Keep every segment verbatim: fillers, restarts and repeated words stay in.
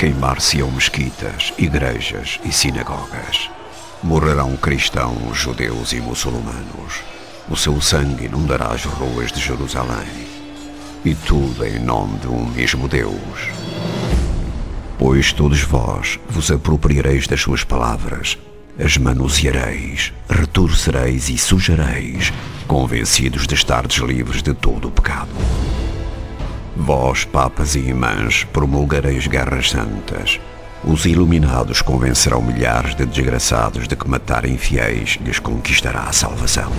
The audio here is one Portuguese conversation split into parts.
Queimar-se-ão mesquitas, igrejas e sinagogas. Morrerão cristãos, judeus e muçulmanos. O seu sangue inundará as ruas de Jerusalém. E tudo em nome de um mesmo Deus. Pois todos vós vos apropriareis das suas palavras, as manuseareis, retorcereis e sujareis, convencidos de estardes livres de todo o pecado. Vós, papas e imãs, promulgareis guerras santas. Os iluminados convencerão milhares de desgraçados de que matar infiéis lhes conquistará a salvação.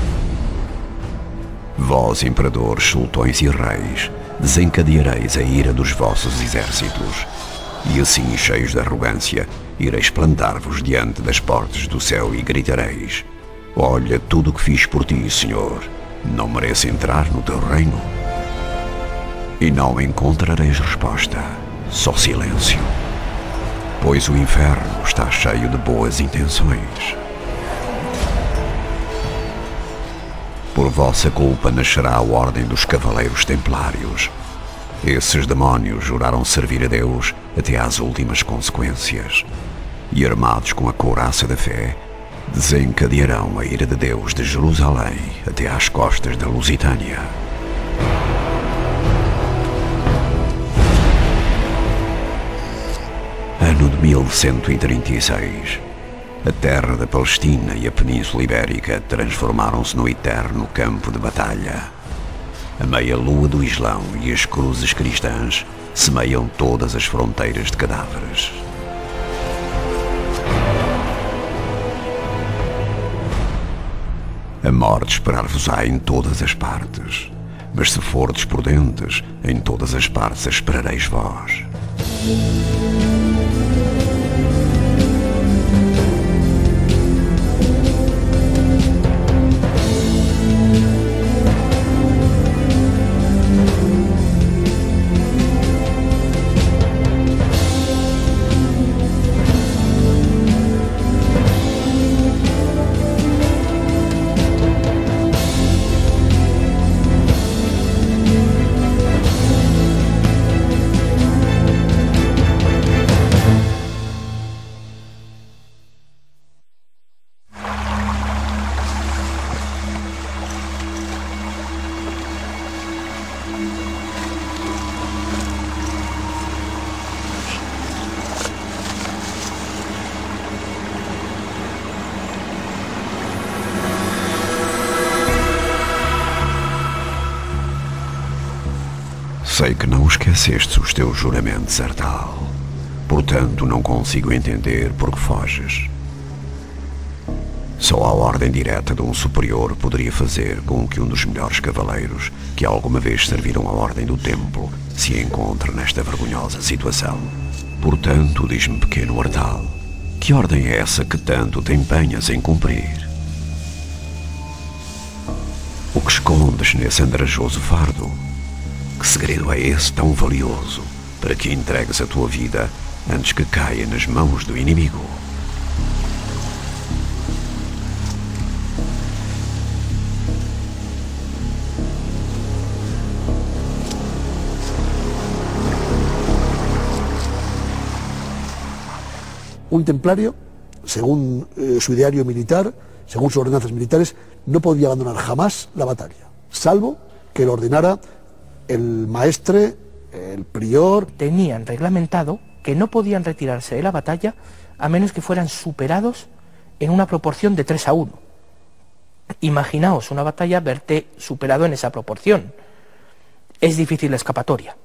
Vós, imperadores, sultões e reis, desencadeareis a ira dos vossos exércitos, e assim, cheios de arrogância, ireis plantar-vos diante das portas do céu e gritareis: olha tudo o que fiz por ti, Senhor, não mereço entrar no teu reino? E não encontrareis resposta, só silêncio, pois o inferno está cheio de boas intenções. Por vossa culpa nascerá a ordem dos cavaleiros templários. Esses demónios juraram servir a Deus até às últimas consequências, e armados com a couraça da fé, desencadearão a ira de Deus de Jerusalém até às costas da Lusitânia. Ano de mil cento e trinta e seis. A terra da Palestina e a Península Ibérica transformaram-se no eterno campo de batalha. A meia-lua do Islão e as cruzes cristãs semeiam todas as fronteiras de cadáveres. A morte esperar-vos-á em todas as partes, mas se fordes prudentes, em todas as partes a esperareis vós. Sei que não esquecestes os teus juramentos, Artal. Portanto, não consigo entender por que foges. Só a ordem direta de um superior poderia fazer com que um dos melhores cavaleiros que alguma vez serviram à ordem do templo se encontre nesta vergonhosa situação. Portanto, diz-me, pequeno Artal, que ordem é essa que tanto te empenhas em cumprir? O que escondes nesse andrajoso fardo? Que segredo é esse tão valioso para que entregues a tua vida antes que caia nas mãos do inimigo? Un templario, según eh, su ideario militar, según sus ordenanzas militares, no podía abandonar jamás la batalla, salvo que lo ordenara el maestre, el prior. Tenían reglamentado que no podían retirarse de la batalla a menos que fueran superados en una proporción de tres a uno. Imaginaos una batalla, verte superado en esa proporción. Es difícil la escapatoria.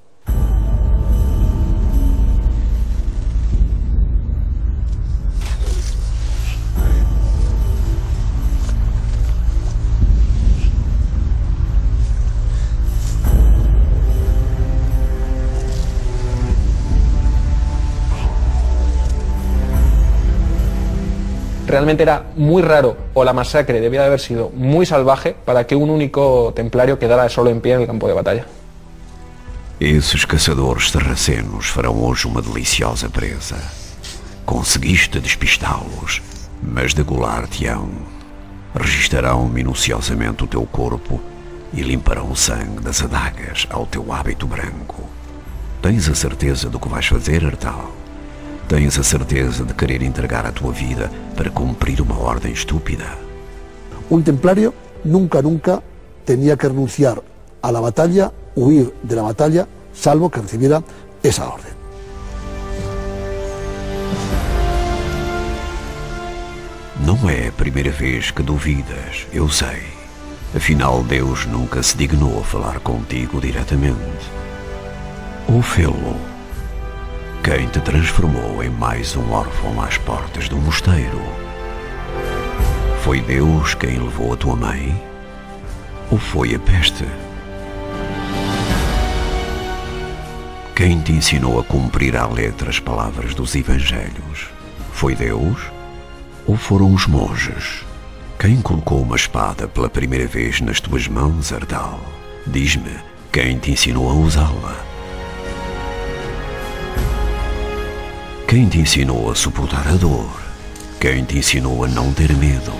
Realmente era muy raro, o la masacre debía de haber sido muy salvaje para que un único templario quedara solo en pie en el campo de batalla. Esses caçadores sarracenos farão hoje uma deliciosa presa. Conseguiste despistá-los, mas degolar-te-ão. Registarão minuciosamente o teu corpo e limparão o sangue das adagas ao teu hábito branco. Tens a certeza do que vais fazer, Artal? Tens a certeza de querer entregar a tua vida para cumprir uma ordem estúpida? Un templario nunca, nunca tenía que renunciar a la batalla, huir de la batalla, salvo que recibiera esa orden. Não é a primeira vez que duvidas, eu sei. Afinal, Deus nunca se dignou a falar contigo diretamente. Ou fê-lo? Quem te transformou em mais um órfão às portas do mosteiro? Foi Deus quem levou a tua mãe? Ou foi a peste? Quem te ensinou a cumprir à letra as palavras dos evangelhos? Foi Deus? Ou foram os monges? Quem colocou uma espada pela primeira vez nas tuas mãos, Ardal? Diz-me, quem te ensinou a usá-la? Quem te ensinou a suportar a dor? Quem te ensinou a não ter medo?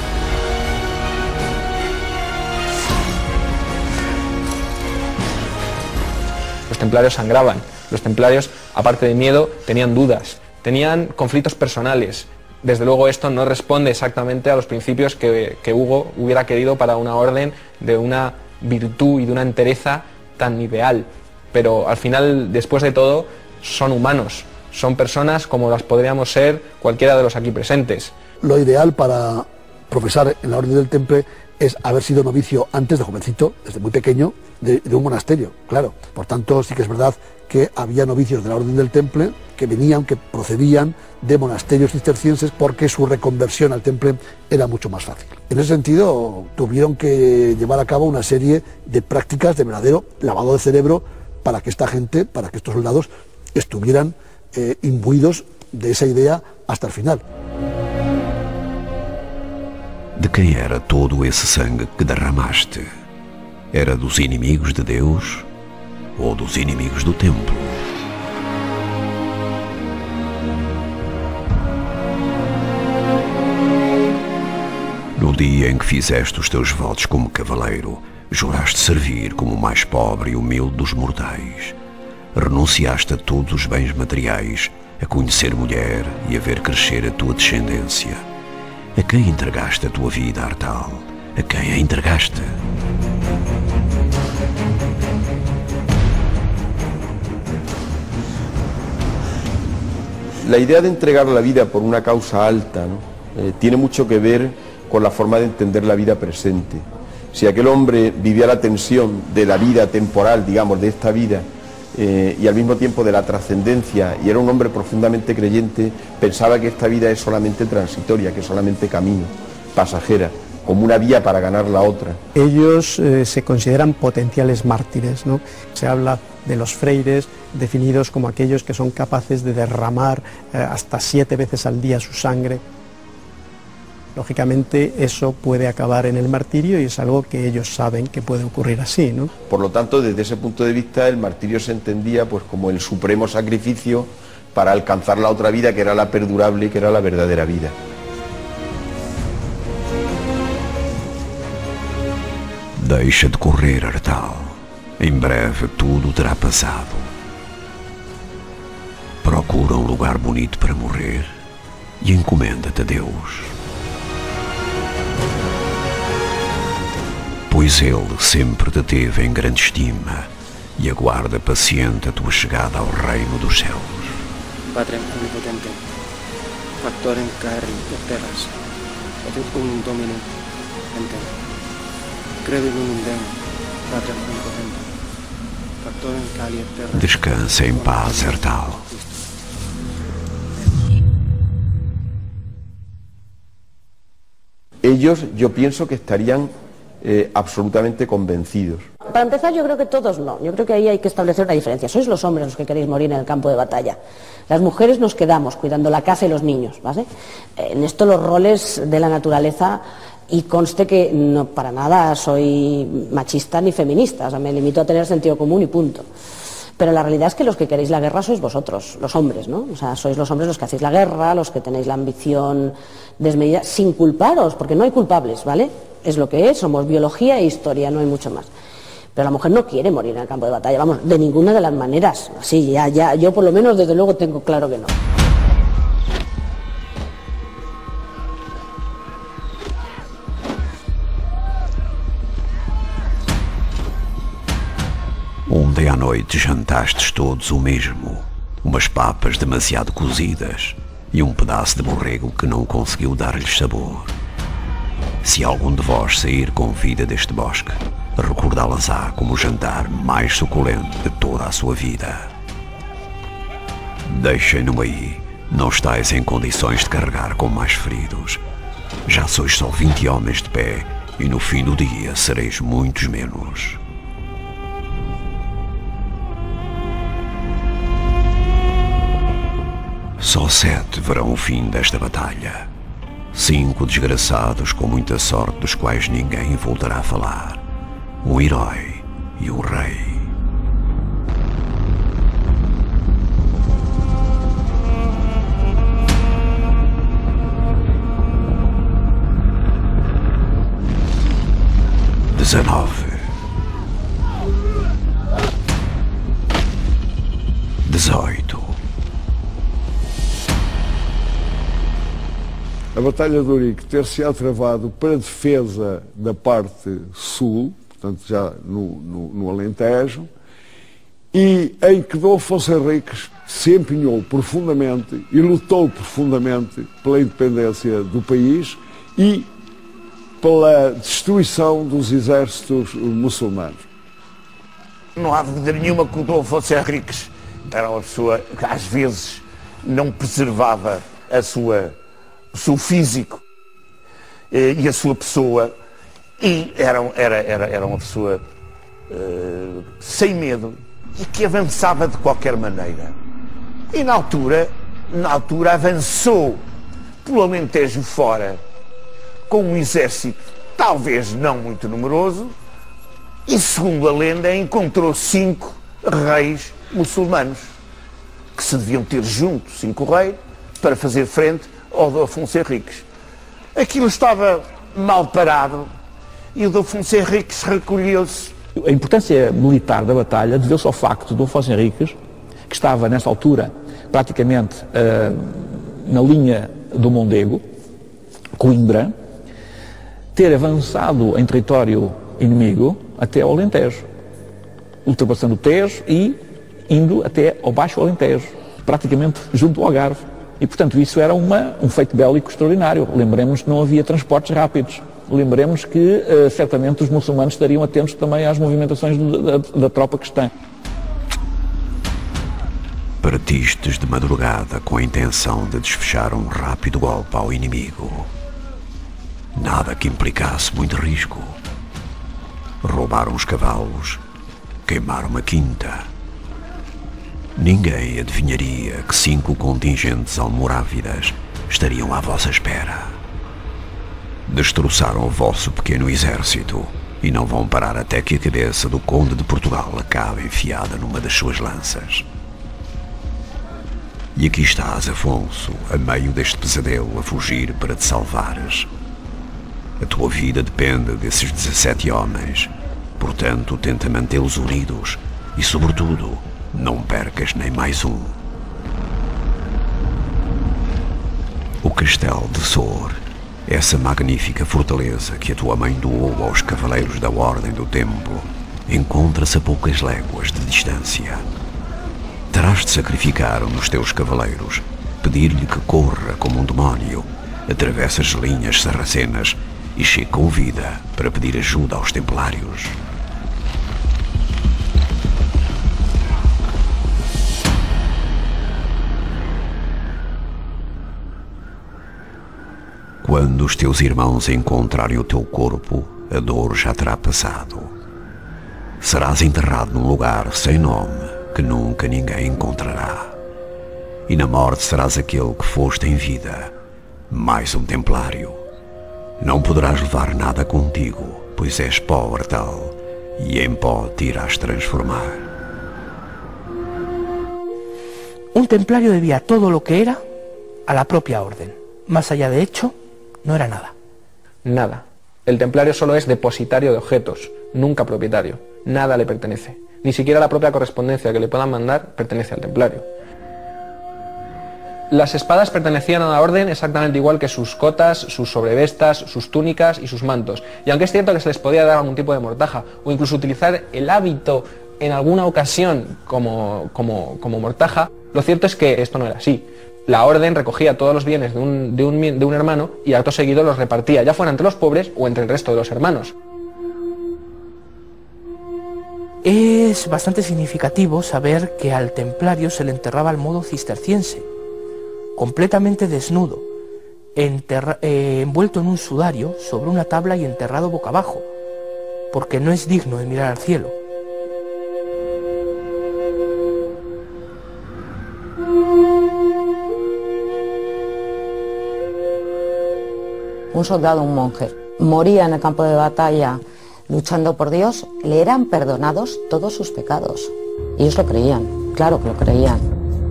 Los templarios sangraban. Los templarios, aparte de miedo, tenían dudas, tenían conflictos personales. Desde luego esto no responde exactamente a los principios que, que Hugo hubiera querido para una orden de una virtud y de una entereza tan ideal. Pero al final, después de todo, son humanos, son personas como las podríamos ser cualquiera de los aquí presentes. Lo ideal para profesar en la Orden del Temple es haber sido novicio antes de jovencito, desde muy pequeño, de, de un monasterio, claro. Por tanto, sí que es verdad que había novicios de la Orden del Temple que venían, que procedían de monasterios cistercienses porque su reconversión al Temple era mucho más fácil. En ese sentido, tuvieron que llevar a cabo una serie de prácticas de verdadero lavado de cerebro para que esta gente, para que estos soldados estuvieran eh, imbuidos de esa idea hasta el final. De quem era todo esse sangue que derramaste? Era dos inimigos de Deus ou dos inimigos do templo? No dia em que fizeste os teus votos como cavaleiro, juraste servir como o mais pobre e humilde dos mortais. Renunciaste a todos os bens materiais, a conhecer mulher e a ver crescer a tua descendência. A quem entregaste a tua vida, Ardal? A quem a entregaste? La idea de entregar la vida por una causa alta, ¿no? eh, tiene mucho que ver con la forma de entender la vida presente. Si aquel hombre vivía la tensión de la vida temporal, digamos, de esta vida, eh, y al mismo tiempo de la trascendencia, y era un hombre profundamente creyente, pensaba que esta vida es solamente transitoria, que es solamente camino, pasajera, como una vía para ganar la otra. Ellos eh, se consideran potenciales mártires, ¿no? Se habla de los freires definidos como aquellos que son capaces de derramar eh, hasta siete veces al día su sangre. Lógicamente eso puede acabar en el martirio y es algo que ellos saben que puede ocurrir así, ¿no? Por lo tanto, desde ese punto de vista, el martirio se entendía pues como el supremo sacrificio para alcanzar la otra vida, que era la perdurable y que era la verdadera vida. Deixa de correr, Ardal. Em breve tudo terá passado. Procura um lugar bonito para morrer e encomenda-te a Deus. Pois Ele sempre te teve em grande estima e aguarda paciente a tua chegada ao reino dos céus. Padre omnipotente, factor en carri et terras, et unum Domini ente. Credo in unum Deum, Padre omnipotente, factor en cali et terras. Descansa em paz, Ardal. Ellos, yo pienso que estarían eh, absolutamente convencidos. Para empezar, yo creo que todos no. Yo creo que ahí hay que establecer una diferencia. Sois los hombres los que queréis morir en el campo de batalla. Las mujeres nos quedamos cuidando la casa y los niños, ¿vale? En esto los roles de la naturaleza, y conste que no para nada soy machista ni feminista, o sea, me limito a tener sentido común y punto. Pero la realidad es que los que queréis la guerra sois vosotros, los hombres, ¿no? O sea, sois los hombres los que hacéis la guerra, los que tenéis la ambición desmedida, sin culparos, porque no hay culpables, ¿vale? Es lo que es, somos biología e historia, no hay mucho más. Pero la mujer no quiere morir en el campo de batalla, vamos, de ninguna de las maneras. Sí, ya, ya, yo por lo menos desde luego tengo claro que no. Ontem à noite jantastes todos o mesmo. Umas papas demasiado cozidas e um pedaço de borrego que não conseguiu dar-lhes sabor. Se algum de vós sair com vida deste bosque, recordá-las-á como o jantar mais suculento de toda a sua vida. Deixem-no aí, não estáis em condições de carregar com mais feridos. Já sois só vinte homens de pé e no fim do dia sereis muitos menos. Só sete verão o fim desta batalha. Cinco desgraçados com muita sorte dos quais ninguém voltará a falar. Um herói e um rei. Dezenove. Dezoito. A Batalha de Ourique ter-se-á travado para a defesa da parte sul, portanto já no, no, no Alentejo, e em que Dom Afonso Henriques se empenhou profundamente e lutou profundamente pela independência do país e pela destruição dos exércitos muçulmanos. Não há dúvida nenhuma que o Dom Afonso Henriques era uma pessoa que às vezes não preservava a sua o seu físico eh, e a sua pessoa, e era, era, era, era uma pessoa eh, sem medo e que avançava de qualquer maneira. E na altura, na altura avançou pelo Alentejo fora com um exército talvez não muito numeroso e, segundo a lenda, encontrou cinco reis muçulmanos que se deviam ter junto, cinco reis, para fazer frente ao Dom Afonso Henriques. Aquilo estava mal parado e o Dom Afonso Henriques recolheu-se. A importância militar da batalha deveu-se ao facto de Dom Afonso Henriques, que estava nessa altura praticamente uh, na linha do Mondego, Coimbra, ter avançado em território inimigo até ao Alentejo, ultrapassando o Tejo e indo até ao Baixo Alentejo, praticamente junto ao Algarve. E, portanto, isso era uma, um feito bélico extraordinário. Lembremos que não havia transportes rápidos. Lembremos que, uh, certamente, os muçulmanos estariam atentos também às movimentações da, da, da tropa cristã. Partistes de madrugada com a intenção de desfechar um rápido golpe ao inimigo. Nada que implicasse muito risco. Roubaram os cavalos, queimaram a quinta. Ninguém adivinharia que cinco contingentes almorávidas estariam à vossa espera. Destroçaram o vosso pequeno exército e não vão parar até que a cabeça do Conde de Portugal acabe enfiada numa das suas lanças. E aqui estás, Afonso, a meio deste pesadelo, a fugir para te salvares. A tua vida depende desses dezassete homens, portanto tenta mantê-los unidos e, sobretudo, não percas nem mais um. O Castelo de Sor, essa magnífica fortaleza que a tua mãe doou aos cavaleiros da Ordem do Templo, encontra-se a poucas léguas de distância. Terás de sacrificar um dos teus cavaleiros, pedir-lhe que corra como um demónio, atravesse as linhas sarracenas e chegue com vida para pedir ajuda aos templários. Quando os teus irmãos encontrarem o teu corpo, a dor já terá passado. Serás enterrado num lugar sem nome que nunca ninguém encontrará. E na morte serás aquele que foste em vida, mais um templário. Não poderás levar nada contigo, pois és pó mortal, e em pó te irás transformar. Un templario debía todo lo que era a la propia orden. Más allá de hecho, no era nada. Nada. El templario solo es depositario de objetos, nunca propietario. Nada le pertenece. Ni siquiera la propia correspondencia que le puedan mandar pertenece al templario. Las espadas pertenecían a la orden exactamente igual que sus cotas, sus sobrevestas, sus túnicas y sus mantos. Y aunque es cierto que se les podía dar algún tipo de mortaja o incluso utilizar el hábito en alguna ocasión como, como, como mortaja, lo cierto es que esto no era así. La orden recogía todos los bienes de un, de un, de un hermano y acto seguido los repartía, ya fuera entre los pobres o entre el resto de los hermanos. Es bastante significativo saber que al templario se le enterraba al modo cisterciense, completamente desnudo, enterra, eh, envuelto en un sudario sobre una tabla y enterrado boca abajo, porque no es digno de mirar al cielo. Un soldado, un monje, moría en el campo de batalla luchando por Dios, le eran perdonados todos sus pecados. Y ellos lo creían, claro que lo creían.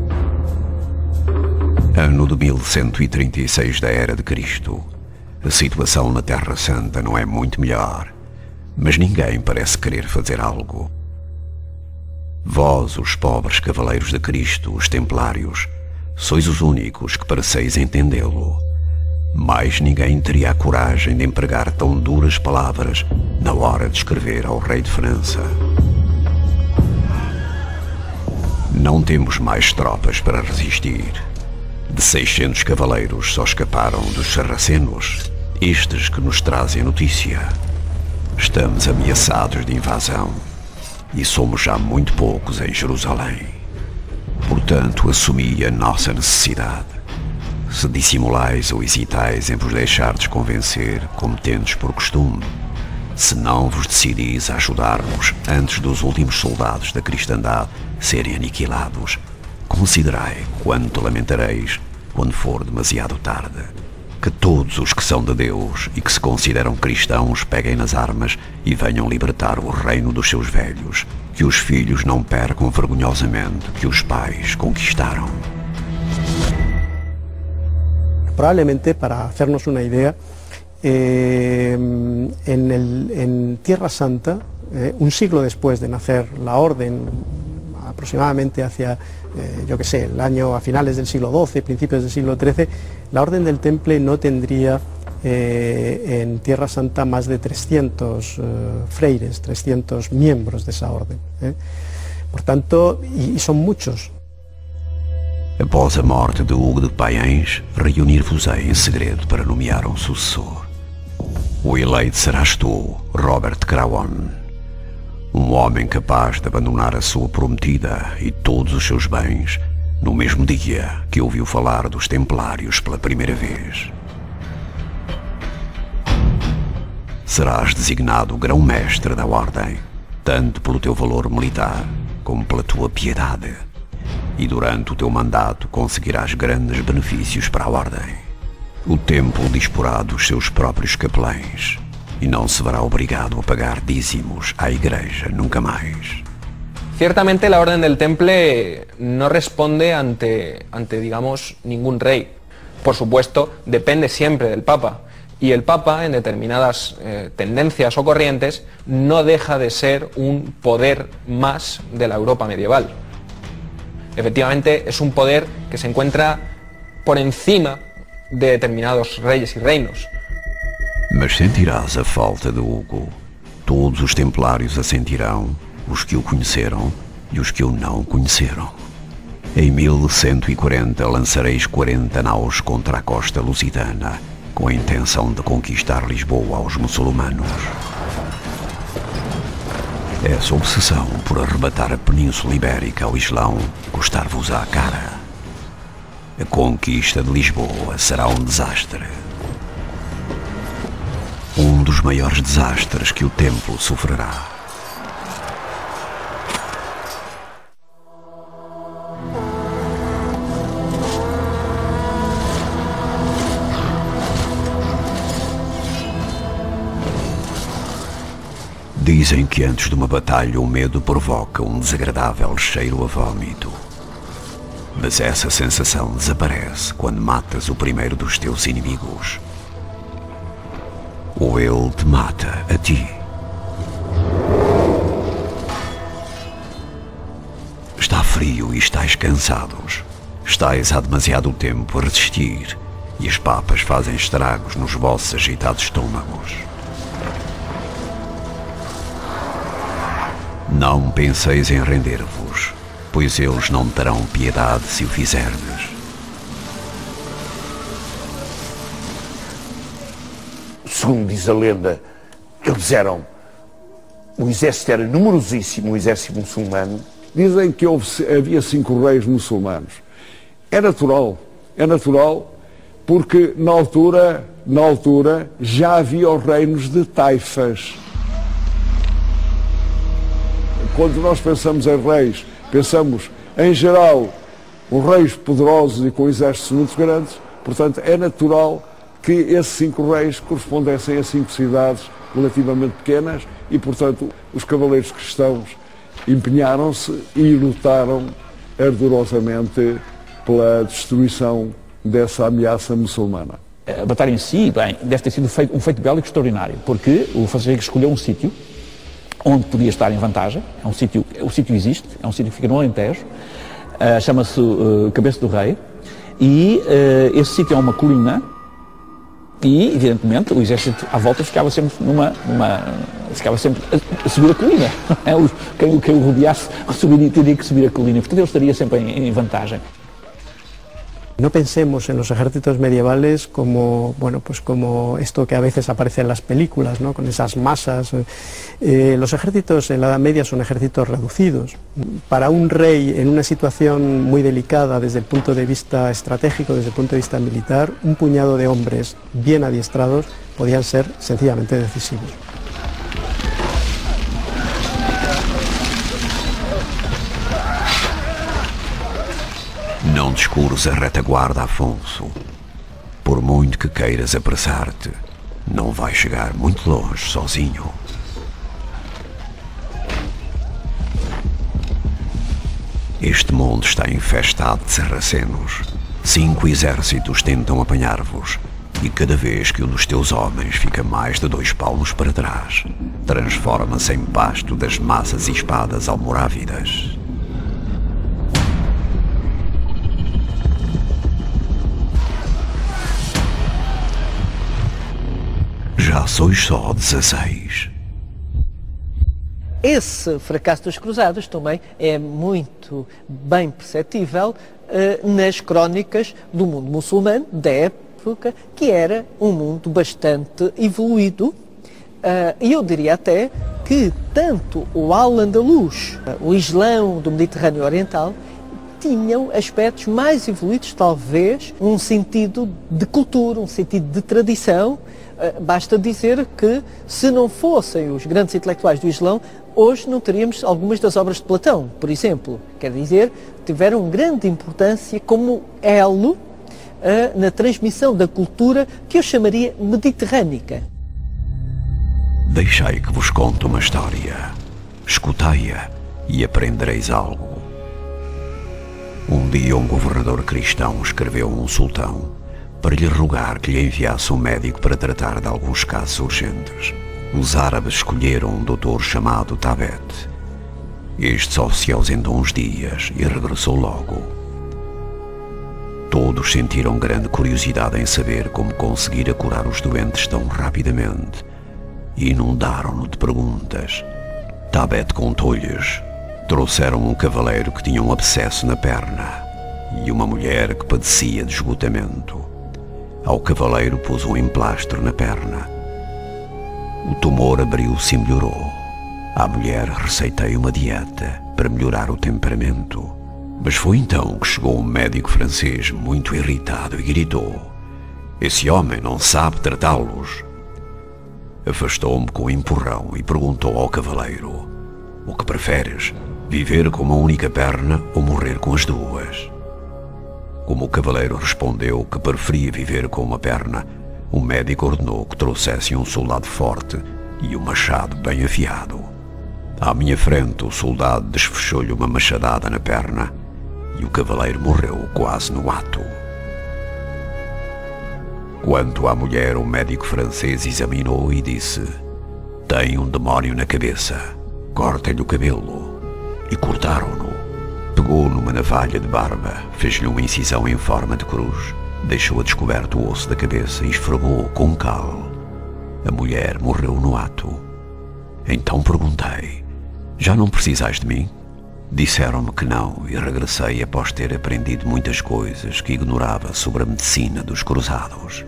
Ano de mil cento e trinta e seis da Era de Cristo. A situação na Terra Santa não é muito melhor, mas ninguém parece querer fazer algo. Vós, os pobres cavaleiros de Cristo, os templários, sois os únicos que pareceis entendê-lo. Mas ninguém teria a coragem de empregar tão duras palavras na hora de escrever ao rei de França. Não temos mais tropas para resistir. De seiscentos cavaleiros só escaparam dos sarracenos, estes que nos trazem notícia. Estamos ameaçados de invasão e somos já muito poucos em Jerusalém. Portanto, assumi a nossa necessidade. Se dissimulais ou hesitais em vos deixardes convencer, como tendes por costume, se não vos decidis a ajudar-nos antes dos últimos soldados da cristandade serem aniquilados, considerai quanto lamentareis quando for demasiado tarde. Que todos os que são de Deus e que se consideram cristãos peguem nas armas e venham libertar o reino dos seus velhos, que os filhos não percam vergonhosamente que os pais conquistaram. Probablemente, para hacernos una idea, eh, en, el, en Tierra Santa, eh, un siglo después de nacer la orden, aproximadamente hacia, eh, yo que sé, el año a finales del siglo doce, principios del siglo trece, la Orden del Temple no tendría eh, en Tierra Santa más de trescientos eh, freires, trescientos miembros de esa orden. Eh. Por tanto, y, y son muchos. Após a morte de Hugo de Payens, reunir-vos-ei em segredo para nomear um sucessor. O eleito serás tu, Robert Crawan, um homem capaz de abandonar a sua prometida e todos os seus bens no mesmo dia que ouviu falar dos Templários pela primeira vez. Serás designado grão-mestre da Ordem, tanto pelo teu valor militar como pela tua piedade. E durante o teu mandato conseguirás grandes benefícios para a Ordem. O templo disporá dos seus próprios capelães e não se verá obrigado a pagar dízimos à Igreja nunca mais. Ciertamente la Orden del Temple no responde ante, ante, digamos, ningún rey. Por supuesto, depende siempre del Papa. Y el Papa, en determinadas eh, tendencias o corrientes, no deja de ser un poder más de la Europa medieval. Efectivamente, es un poder que se encuentra por encima de determinados reyes y reinos. Mas sentirás a falta de Hugo. Todos os templários a sentirão, os que o conheceram e os que o não conheceram. Em mil cento e quarenta lançareis quarenta naus contra a costa lusitana, com a intenção de conquistar Lisboa aos muçulmanos. Essa obsessão por arrebatar a Península Ibérica ao Islão custar-vos à cara. A conquista de Lisboa será um desastre. Um dos maiores desastres que o templo sofrerá. Dizem que antes de uma batalha o medo provoca um desagradável cheiro a vômito. Mas essa sensação desaparece quando matas o primeiro dos teus inimigos. Ou ele te mata a ti. Está frio e estáis cansados. Estáis há demasiado tempo a resistir e as papas fazem estragos nos vossos agitados estômagos. Não penseis em render-vos, pois eles não terão piedade se o fizerdes. Segundo diz a lenda, eles eram, o exército era numerosíssimo, o exército muçulmano. Dizem que houve, havia cinco reis muçulmanos. É natural, é natural, porque na altura, na altura já havia os reinos de taifas. Quando nós pensamos em reis, pensamos em geral os reis poderosos e com exércitos muito grandes. Portanto, é natural que esses cinco reis correspondessem a cinco cidades relativamente pequenas e, portanto, os cavaleiros cristãos empenharam-se e lutaram ardorosamente pela destruição dessa ameaça muçulmana. A batalha em si, bem, deve ter sido feito, um feito bélico extraordinário, porque o Afonso Henriques escolheu um sítio onde podia estar em vantagem. É um sítio, o sítio existe, é um sítio que fica no Alentejo, uh, chama-se uh, Cabeça do Rei, e uh, esse sítio é uma colina. E, evidentemente, o exército à volta ficava sempre numa, numa ficava sempre a, a subir a colina. Quem, quem o rodeasse subiria, teria que subir a colina. Portanto, ele estaria sempre em, em vantagem. No pensemos en los ejércitos medievales como, bueno, pues como esto que a veces aparece en las películas, ¿no? Con esas masas. Eh, los ejércitos en la Edad Media son ejércitos reducidos. Para un rey en una situación muy delicada desde el punto de vista estratégico, desde el punto de vista militar, un puñado de hombres bien adiestrados podían ser sencillamente decisivos. Não descures a retaguarda, Afonso. Por muito que queiras apressar-te, não vais chegar muito longe sozinho. Este mundo está infestado de sarracenos. Cinco exércitos tentam apanhar-vos, e cada vez que um dos teus homens fica mais de dois palmos para trás, transforma-se em pasto das massas e espadas almorávidas. Já sois só dezesseis. Esse fracasso dos cruzados também é muito bem perceptível uh, nas crónicas do mundo muçulmano da época, que era um mundo bastante evoluído. E uh, eu diria até que tanto o Al-Andalus, uh, o Islão do Mediterrâneo Oriental, tinham aspectos mais evoluídos, talvez, um sentido de cultura, um sentido de tradição. Uh, basta dizer que, se não fossem os grandes intelectuais do Islão, hoje não teríamos algumas das obras de Platão, por exemplo. Quer dizer, tiveram grande importância como elo uh, na transmissão da cultura que eu chamaria mediterrânica. Deixai que vos conte uma história. Escutai-a e aprendereis algo. Um dia um governador cristão escreveu a um sultão para lhe rogar que lhe enviasse um médico para tratar de alguns casos urgentes. Os árabes escolheram um doutor chamado Tabet. Este só se ausentou uns dias e regressou logo. Todos sentiram grande curiosidade em saber como conseguira curar os doentes tão rapidamente e inundaram-no de perguntas. Tabet contou-lhes. Trouxeram um cavaleiro que tinha um abscesso na perna e uma mulher que padecia de esgotamento. Ao cavaleiro pôs um emplastro na perna. O tumor abriu-se e melhorou. À mulher receitei uma dieta para melhorar o temperamento. Mas foi então que chegou um médico francês muito irritado e gritou: "Esse homem não sabe tratá-los." Afastou-me com um empurrão e perguntou ao cavaleiro: "O que preferes? Viver com uma única perna ou morrer com as duas?" Como o cavaleiro respondeu que preferia viver com uma perna, o médico ordenou que trouxessem um soldado forte e um machado bem afiado. À minha frente, o soldado desfechou-lhe uma machadada na perna e o cavaleiro morreu quase no ato. Quanto à mulher, o médico francês examinou e disse: "Tem um demónio na cabeça, corta-lhe o cabelo." E cortaram-no. Pegou numa navalha de barba, fez-lhe uma incisão em forma de cruz, deixou a descoberto o osso da cabeça e esfregou com cal. A mulher morreu no ato. Então perguntei: Já não precisais de mim? Disseram-me que não e regressei após ter aprendido muitas coisas que ignorava sobre a medicina dos cruzados.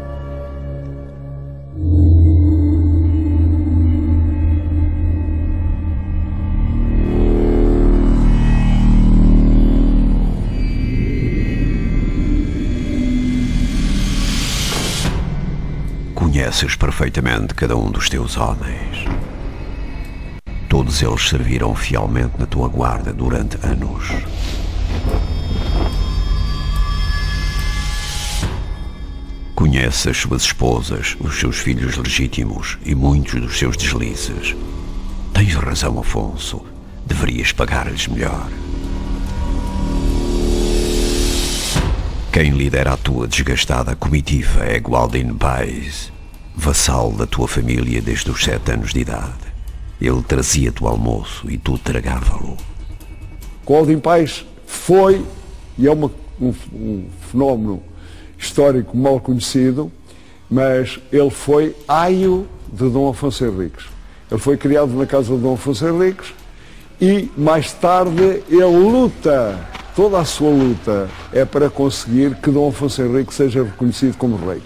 Conheces perfeitamente cada um dos teus homens. Todos eles serviram fielmente na tua guarda durante anos. Conheces as suas esposas, os seus filhos legítimos e muitos dos seus deslizes. Tens razão, Afonso. Deverias pagar-lhes melhor. Quem lidera a tua desgastada comitiva é Gwaldin Pais, vassalo da tua família desde os sete anos de idade. Ele trazia-te o almoço e tu tragava-lo. Gwaldin Pais foi, e é uma, um, um fenómeno histórico mal conhecido, mas ele foi aio de Dom Afonso Henriques. Ele foi criado na casa de Dom Afonso Henriques e mais tarde ele luta, toda a sua luta é para conseguir que Dom Afonso Henriques seja reconhecido como rei.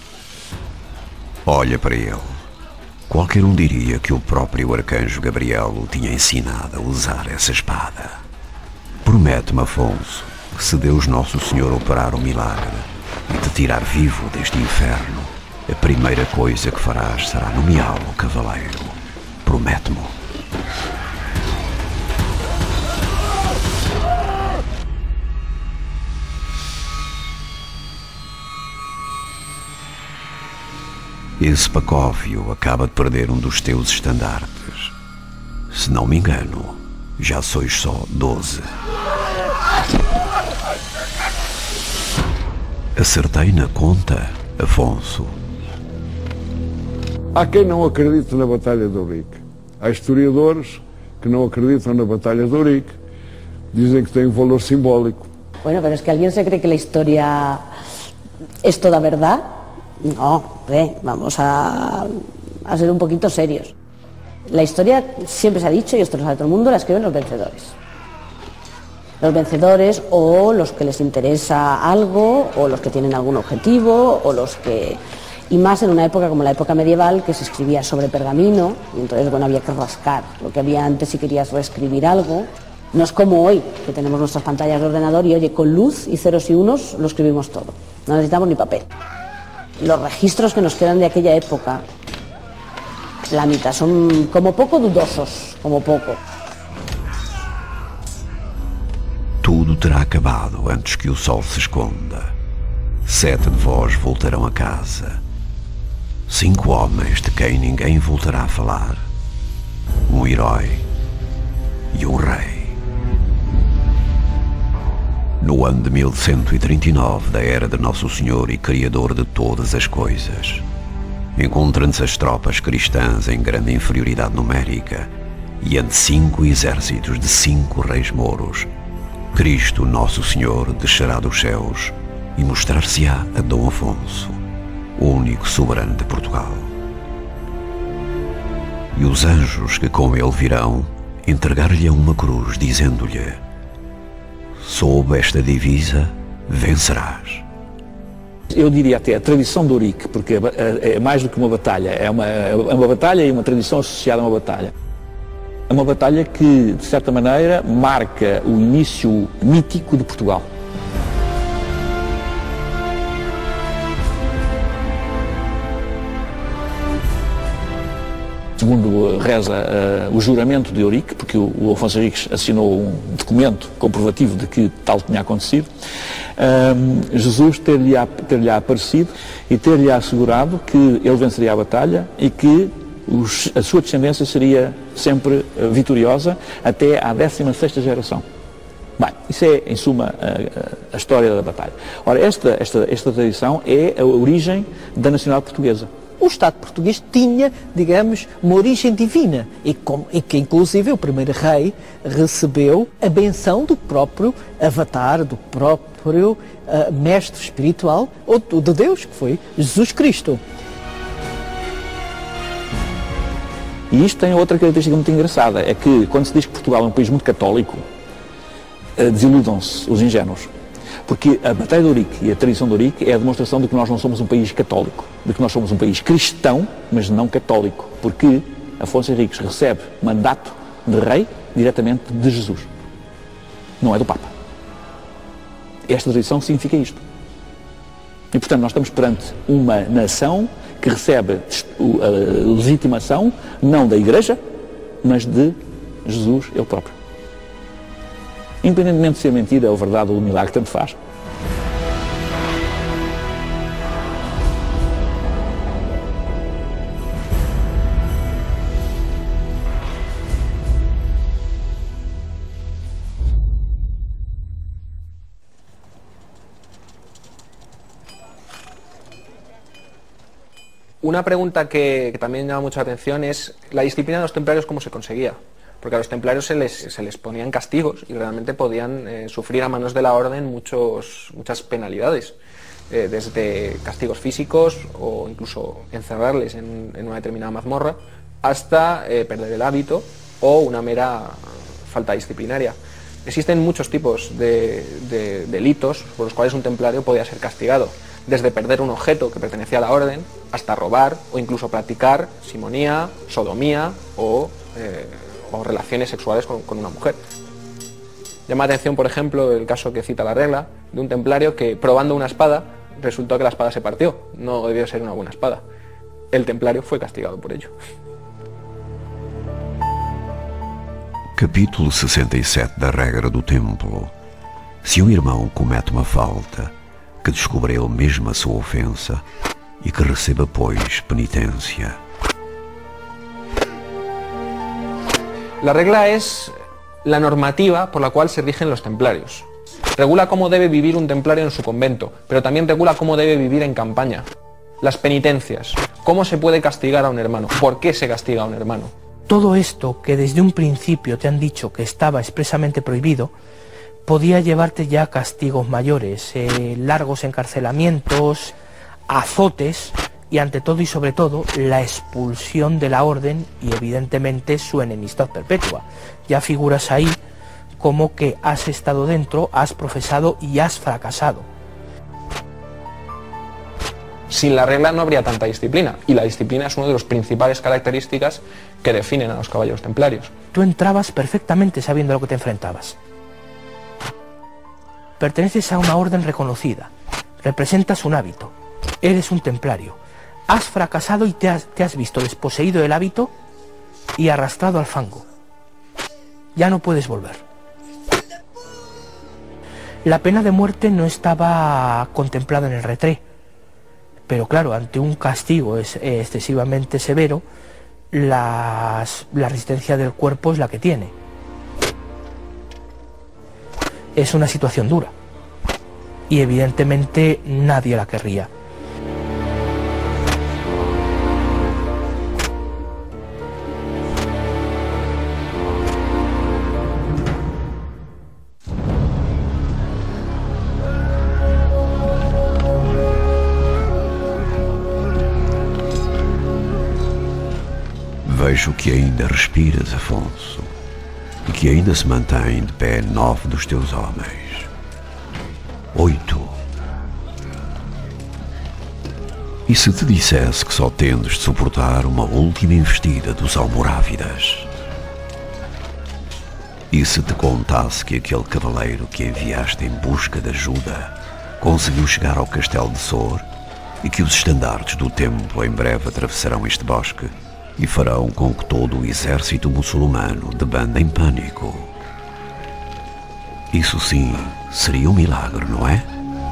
Olha para ele. Qualquer um diria que o próprio arcanjo Gabriel o tinha ensinado a usar essa espada. Promete-me, Afonso, que se Deus Nosso Senhor operar um milagre e te tirar vivo deste inferno, a primeira coisa que farás será nomeá-lo cavaleiro. Promete-me. Esse Pacóvio acaba de perder um dos teus estandartes. Se não me engano, já sois só doze. Acertei na conta, Afonso. Há quem não acredite na Batalha de Ourique. Há historiadores que não acreditam na Batalha de Ourique. Dizem que tem um valor simbólico. Bueno, pero es que alguien se cree que la historia es toda verdad. No, eh, vamos a, a ser un poquito serios. La historia siempre se ha dicho, y esto lo sabe todo el mundo, la escriben los vencedores. Los vencedores o los que les interesa algo, o los que tienen algún objetivo, o los que... Y más en una época como la época medieval, que se escribía sobre pergamino, y entonces, bueno, había que rascar. Lo que había antes, si querías reescribir algo, no es como hoy, que tenemos nuestras pantallas de ordenador y, oye, con luz y ceros y unos lo escribimos todo. No necesitamos ni papel. Los registros que nos quedan de aquella época, la mitad son como poco dudosos, como poco. Tudo terá acabado antes que o sol se esconda. Sete de vós voltarão a casa. Cinco homens de quem ninguém voltará a falar. Um herói e um rei. No ano de mil cento e trinta e nove da era de Nosso Senhor e Criador de todas as coisas, encontram-se as tropas cristãs em grande inferioridade numérica e ante cinco exércitos de cinco reis mouros, Cristo Nosso Senhor descerá dos céus e mostrar-se-á a Dom Afonso, o único soberano de Portugal. E os anjos que com ele virão entregar-lhe uma cruz, dizendo-lhe: sob esta divisa vencerás. Eu diria até a tradição de Ourique, porque é mais do que uma batalha, é uma, é uma batalha e uma tradição associada a uma batalha. É uma batalha que, de certa maneira, marca o início mítico de Portugal. Segundo reza uh, o juramento de Ourique, porque o, o Afonso Henriques assinou um documento comprovativo de que tal tinha acontecido, uh, Jesus ter-lhe ter-lhe aparecido e ter-lhe assegurado que ele venceria a batalha e que os, a sua descendência seria sempre uh, vitoriosa até à décima sexta geração. Bem, isso é, em suma, a, a história da batalha. Ora, esta, esta, esta tradição é a origem da nacional portuguesa. O Estado português tinha, digamos, uma origem divina e, com, e que, inclusive, o primeiro rei recebeu a benção do próprio avatar, do próprio uh, mestre espiritual, ou de Deus, que foi Jesus Cristo. E isto tem outra característica muito engraçada, é que quando se diz que Portugal é um país muito católico, desiludam-se os ingênuos. Porque a Batalha de Ourique e a tradição de Ourique é a demonstração de que nós não somos um país católico, de que nós somos um país cristão, mas não católico, porque Afonso Henriques recebe mandato de rei diretamente de Jesus, não é do Papa. Esta tradição significa isto. E, portanto, nós estamos perante uma nação que recebe a legitimação não da Igreja, mas de Jesus ele próprio. Independentemente de ser mentira ou verdade ou milagre, tanto faz. Una pregunta que, que también llama mucho la atención es la disciplina de los templarios, ¿cómo se conseguía? Porque a los templarios se les, se les ponían castigos y realmente podían eh, sufrir a manos de la orden muchos, muchas penalidades, eh, desde castigos físicos o incluso encerrarles en, en una determinada mazmorra, hasta eh, perder el hábito o una mera falta disciplinaria. Existen muchos tipos de, de delitos por los cuales un templario podía ser castigado, desde perder un objeto que pertenecía a la orden, hasta robar o incluso practicar simonía, sodomía o, eh, o relaciones sexuales con, con una mujer. Llama la atención, por ejemplo, el caso que cita la regla, de un templario que, probando una espada, resultó que la espada se partió. No debió ser una buena espada. El templario fue castigado por ello. Capítulo sessenta e sete da regra do templo. Se um irmão comete uma falta, que descubra ele mesmo a sua ofensa e que receba, pois, penitência. La regla es la normativa por la cual se rigen los templarios. Regula cómo debe vivir un templario en su convento, pero también regula cómo debe vivir en campaña. Las penitencias, cómo se puede castigar a un hermano, por qué se castiga a un hermano. Todo esto que desde un principio te han dicho que estaba expresamente prohibido, podía llevarte ya a castigos mayores, eh, largos encarcelamientos, azotes y ante todo y sobre todo la expulsión de la orden y evidentemente su enemistad perpetua. Ya figuras ahí como que has estado dentro, has profesado y has fracasado. Sin la regla no habría tanta disciplina, y la disciplina es una de las principales características que definen a los caballeros templarios. Tú entrabas perfectamente sabiendo a lo que te enfrentabas. Perteneces a una orden reconocida, representas un hábito, eres un templario, has fracasado y te has, te has visto desposeído del hábito y arrastrado al fango. Ya no puedes volver. La pena de muerte no estaba contemplada en el retré, pero claro, ante un castigo es, eh, excesivamente severo, las, la resistencia del cuerpo es la que tiene. Es una situación dura y evidentemente nadie la querría. Vejo que ainda respiras, Afonso, e que ainda se mantém de pé nove dos teus homens. Oito. E se te dissesse que só tendes de suportar uma última investida dos almorávidas? E se te contasse que aquele cavaleiro que enviaste em busca de ajuda conseguiu chegar ao castelo de Sor e que os estandartes do templo em breve atravessarão este bosque e farão com que todo o exército muçulmano debande em pânico? Isso sim seria um milagre, não é?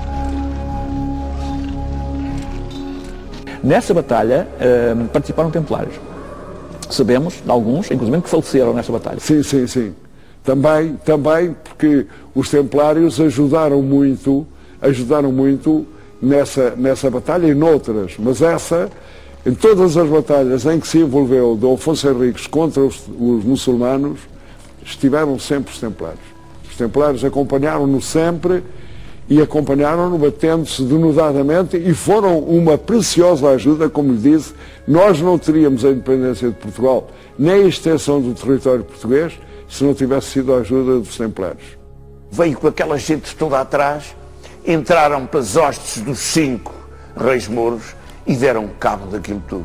Nessa batalha uh, participaram templários. Sabemos de alguns, inclusive, que faleceram nessa batalha. Sim, sim, sim. Também, também porque os templários ajudaram muito, ajudaram muito nessa, nessa batalha e noutras, mas essa, em todas as batalhas em que se envolveu Dom Afonso Henriques contra os, os muçulmanos, estiveram sempre os templários. Os templários acompanharam-no sempre e acompanharam-no, batendo-se denudadamente, e foram uma preciosa ajuda. Como lhe disse, nós não teríamos a independência de Portugal, nem a extensão do território português, se não tivesse sido a ajuda dos templários. Veio com aquela gente toda atrás, entraram para as hostes dos cinco reis mouros e deram cabo daquilo tudo.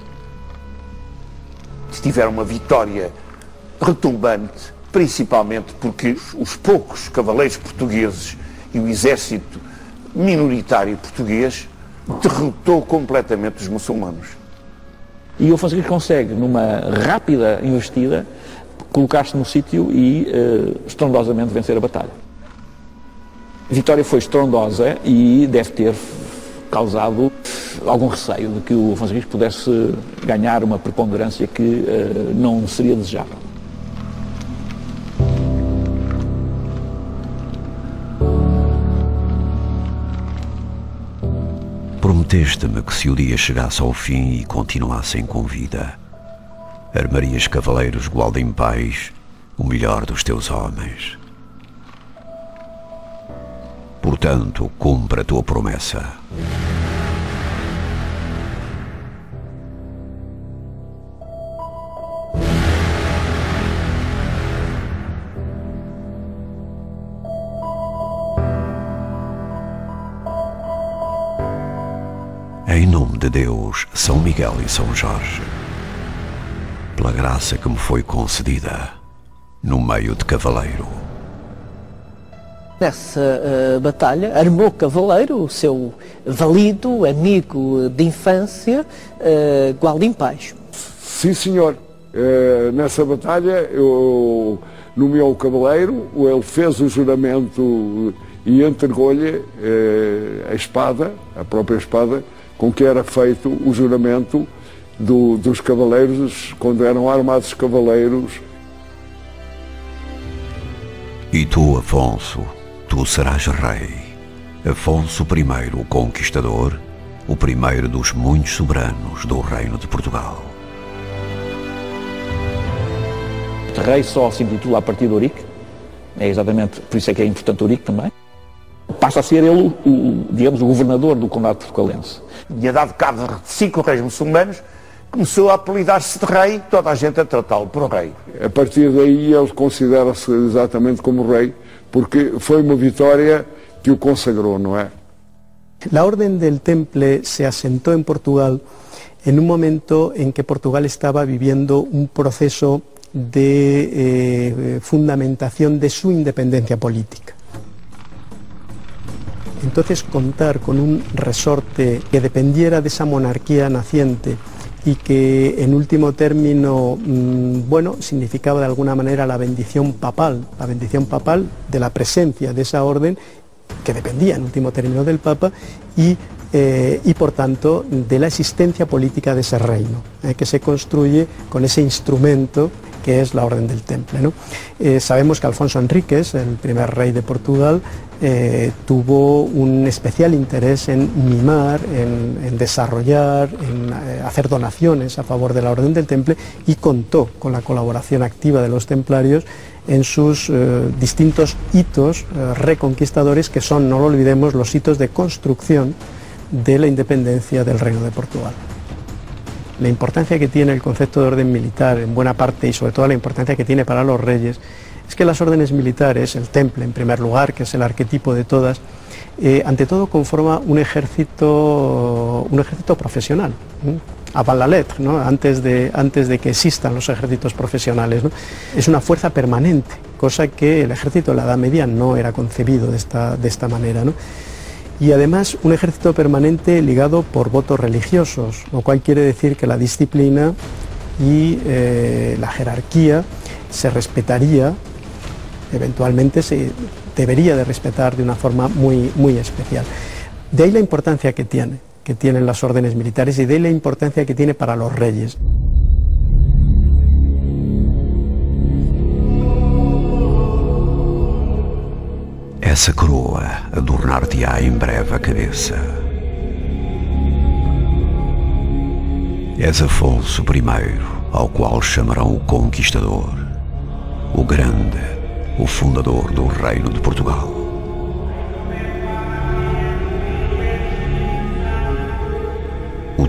Tiveram uma vitória retumbante, principalmente porque os poucos cavaleiros portugueses e o exército minoritário português derrotou completamente os muçulmanos. E o Afonso Henriques consegue, numa rápida investida, colocar-se no sítio e uh, estrondosamente vencer a batalha. A vitória foi estrondosa e deve ter causado algum receio de que o Afonso Henriques pudesse ganhar uma preponderância que uh, não seria desejável. Prometeste-me que se o dia chegasse ao fim e continuassem com vida, armarias cavaleiros guardem paz, o melhor dos teus homens. Portanto, cumpra a tua promessa. Em nome de Deus, São Miguel e São Jorge, pela graça que me foi concedida, no meio de cavaleiro. Nessa uh, batalha, armou Cavaleiro, o seu valido, amigo de infância, uh, Gualdim Paz. Sim, senhor. Uh, nessa batalha, eu nomeou o Cavaleiro, ele fez o juramento e entregou-lhe uh, a espada, a própria espada, com que era feito o juramento do, dos cavaleiros, quando eram armados cavaleiros. E tu, Afonso, tu serás rei. Afonso I, o Conquistador, o primeiro dos muitos soberanos do Reino de Portugal. O rei só se intitula a partir de Ourique, é exatamente, por isso é que é importante Ourique também. Passa a ser ele, o, o, digamos, o governador do condado portucalense. Tinha dado cabo de cinco reis muçulmanos, começou a apelidar-se de rei, toda a gente a tratá-lo por rei. A partir daí ele considera-se exatamente como rei, porque foi uma vitória que o consagrou, não é? La Orden del Temple se asentó en Portugal en un momento en que Portugal estaba viviendo un proceso de eh, fundamentación de su independencia política. Entonces, contar con un resorte que dependiera de esa monarquía naciente y que en último término, mmm, bueno, significaba de alguna manera la bendición papal, la bendición papal de la presencia de esa orden que dependía en último término del Papa y, eh, y por tanto de la existencia política de ese reino, eh, que se construye con ese instrumento que es la Orden del Temple, ¿no? Eh, sabemos que Alfonso Enríquez, el primer rey de Portugal, eh, tuvo un especial interés en mimar, en, en desarrollar, en eh, hacer donaciones a favor de la Orden del Temple y contó con la colaboración activa de los templarios en sus eh, distintos hitos eh, reconquistadores, que son, no lo olvidemos, los hitos de construcción de la independencia del Reino de Portugal. La importancia que tiene el concepto de orden militar en buena parte y sobre todo la importancia que tiene para los reyes es que las órdenes militares, el temple en primer lugar, que es el arquetipo de todas, eh, ante todo conforma un ejército, un ejército profesional, ¿eh? Avant la lettre, ¿no? antes, de, antes de que existan los ejércitos profesionales, ¿no? Es una fuerza permanente, cosa que el ejército de la Edad Media no era concebido de esta, de esta manera, ¿no? Y además un ejército permanente ligado por votos religiosos, lo cual quiere decir que la disciplina y eh, la jerarquía se respetaría, eventualmente se debería de respetar de una forma muy, muy especial. De ahí la importancia que tiene, que tienen las órdenes militares y de ahí la importancia que tiene para los reyes. Essa coroa adornar-te-á em breve a cabeça. És Afonso I, ao qual chamarão o Conquistador, o Grande, o fundador do Reino de Portugal.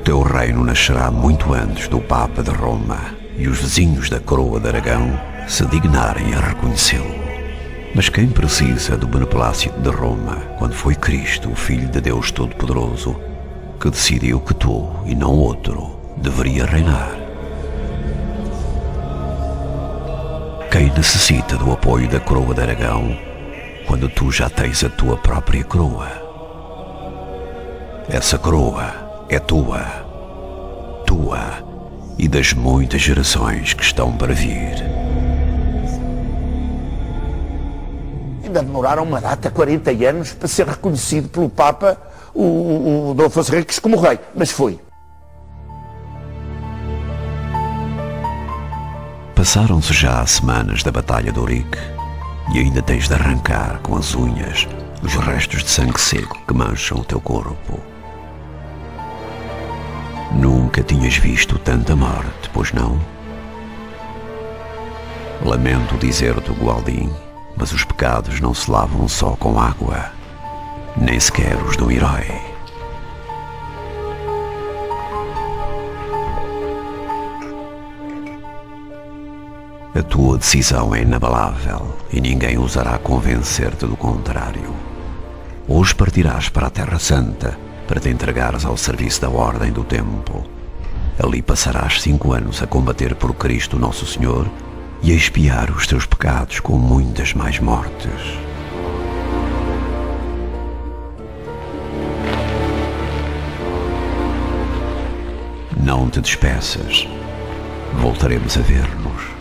teu reino nascerá muito antes do Papa de Roma e os vizinhos da coroa de Aragão se dignarem a reconhecê-lo. Mas quem precisa do beneplácito de Roma, quando foi Cristo, o Filho de Deus Todo-Poderoso, que decidiu que tu, e não outro, deveria reinar? Quem necessita do apoio da coroa de Aragão, quando tu já tens a tua própria coroa? Essa coroa é tua, tua e das muitas gerações que estão para vir. Ainda demoraram uma data, quarenta anos, para ser reconhecido pelo Papa o, o, o Dom Afonso Henriques como rei, mas foi. Passaram-se já as semanas da Batalha de Ourique e ainda tens de arrancar com as unhas os restos de sangue seco que mancham o teu corpo. Nunca tinhas visto tanta morte, pois não? Lamento dizer-te, Gualdin, mas os pecados não se lavam só com água, nem sequer os do herói. A tua decisão é inabalável e ninguém ousará convencer-te do contrário. Hoje partirás para a Terra Santa para te entregares ao serviço da Ordem do Templo. Ali passarás cinco anos a combater por Cristo Nosso Senhor e a expiar os teus pecados com muitas mais mortes. Não te despeças. Voltaremos a ver-nos.